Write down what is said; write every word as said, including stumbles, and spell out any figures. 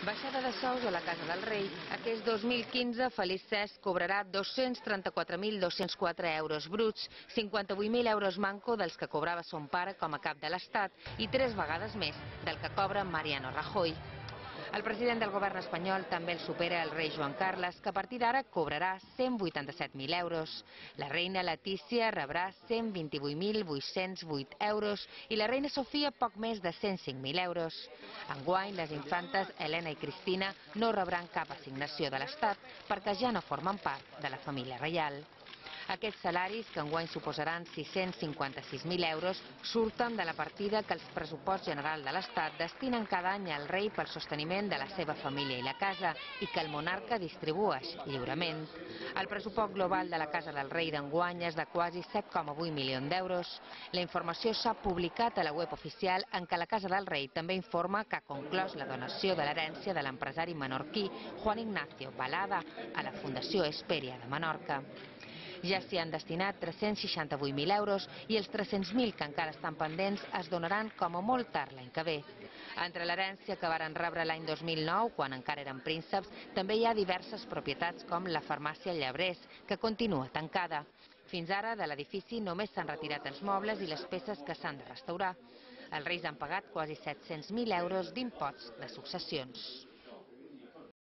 Baixada de sous a la Casa del Rei. Aquest dos mil quinze, Felip Cesc cobrarà dos-cents trenta-quatre mil dos-cents quatre euros bruts, cinquanta-vuit mil euros manco dels que cobrava son pare com a cap de l'Estat i tres vegades més del que cobra Mariano Rajoy. El president del govern espanyol també el supera el rei Joan Carles, que a partir d'ara cobrarà cent vuitanta-set mil euros. La reina Letícia rebrà cent vint-i-vuit mil vuit-cents vuit euros i la reina Sofia poc més de cent cinc mil euros. Enguany, les infantes Helena i Cristina no rebran cap assignació de l'Estat perquè ja no formen part de la família reial. Aquests salaris, que enguany suposaran sis-cents cinquanta-sis mil euros, surten de la partida que el pressupost general de l'Estat destinen cada any al rei pel sosteniment de la seva família i la casa i que el monarca distribueix lliurement. El pressupost global de la Casa del Rei d'enguany és de quasi set coma vuit milions d'euros. La informació s'ha publicat a la web oficial en què la Casa del Rei també informa que ha conclòs la donació de l'herència de l'empresari menorquí Juan Ignacio Balada a la Fundació Hesperia de Menorca. Ja s'hi han destinat tres-cents seixanta-vuit mil euros i els tres-cents mil que encara estan pendents es donaran com a molt tard l'any que ve. Entre l'herència que varen rebre l'any dos mil nou, quan encara eren prínceps, també hi ha diverses propietats com la farmàcia Llebrés, que continua tancada. Fins ara, de l'edifici només s'han retirat els mobles i les peces que s'han de restaurar. Els reis han pagat quasi set-cents mil euros d'imposts de successions.